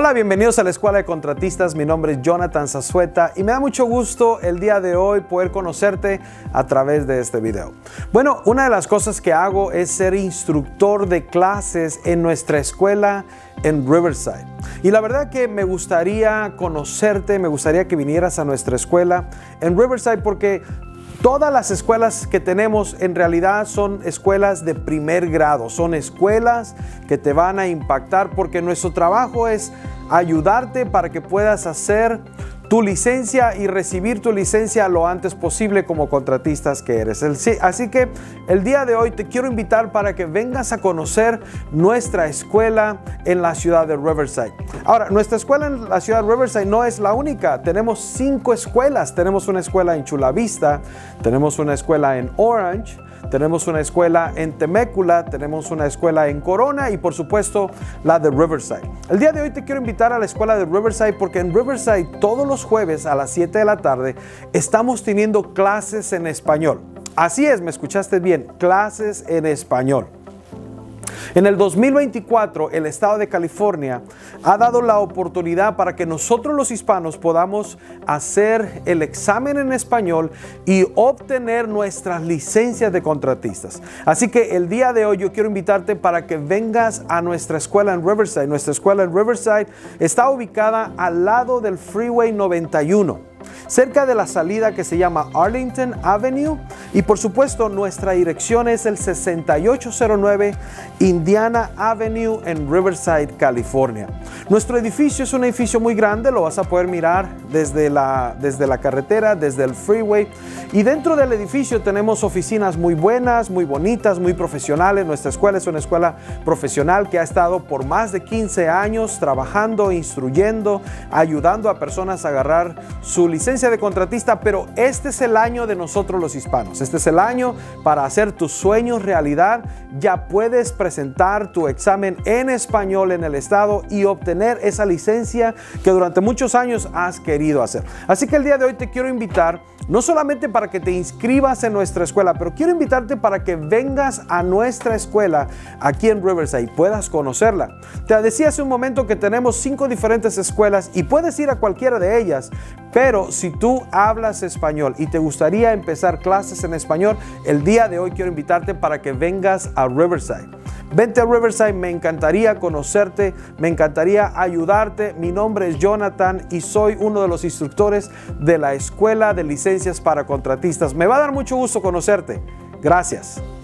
Hola, bienvenidos a la Escuela de Contratistas. Mi nombre es Jonathan Zazueta y me da mucho gusto el día de hoy poder conocerte a través de este video. Bueno, una de las cosas que hago es ser instructor de clases en nuestra escuela en Riverside. Y la verdad que me gustaría conocerte, me gustaría que vinieras a nuestra escuela en Riverside porque todas las escuelas que tenemos en realidad son escuelas de primer grado, son escuelas que te van a impactar porque nuestro trabajo es ayudarte para que puedas hacer tu licencia y recibir tu licencia lo antes posible como contratistas que eres. Así que el día de hoy te quiero invitar para que vengas a conocer nuestra escuela en la ciudad de Riverside. Ahora, nuestra escuela en la ciudad de Riverside no es la única. Tenemos 5 escuelas. Tenemos una escuela en Chula Vista, tenemos una escuela en Orange, tenemos una escuela en Temecula, tenemos una escuela en Corona y por supuesto la de Riverside. El día de hoy te quiero invitar a la escuela de Riverside porque en Riverside todos los jueves a las 7 de la tarde estamos teniendo clases en español. Así es, me escuchaste bien, clases en español. En el 2024, el estado de California ha dado la oportunidad para que nosotros los hispanos podamos hacer el examen en español y obtener nuestras licencias de contratistas. Así que el día de hoy yo quiero invitarte para que vengas a nuestra escuela en Riverside. Nuestra escuela en Riverside está ubicada al lado del Freeway 91. Cerca de la salida que se llama Arlington Avenue y por supuesto nuestra dirección es el 6809 Indiana Avenue en Riverside, California. Nuestro edificio es un edificio muy grande, lo vas a poder mirar desde la carretera, desde el freeway, y dentro del edificio tenemos oficinas muy buenas, muy bonitas, muy profesionales. Nuestra escuela es una escuela profesional que ha estado por más de 15 años trabajando, instruyendo, ayudando a personas a agarrar su licencia de contratista, pero este es el año de nosotros los hispanos. Este es el año para hacer tus sueños realidad. Ya puedes presentar tu examen en español en el estado y obtener esa licencia que durante muchos años has querido hacer. Así que el día de hoy te quiero invitar no solamente para que te inscribas en nuestra escuela, pero quiero invitarte para que vengas a nuestra escuela aquí en Riverside y puedas conocerla. Te decía hace un momento que tenemos 5 diferentes escuelas y puedes ir a cualquiera de ellas, pero si tú hablas español y te gustaría empezar clases en español, el día de hoy quiero invitarte para que vengas a Riverside. Vente a Riverside, me encantaría conocerte, me encantaría ayudarte. Mi nombre es Jonathan y soy uno de los instructores de la Escuela de Licencias para Contratistas. Me va a dar mucho gusto conocerte. Gracias.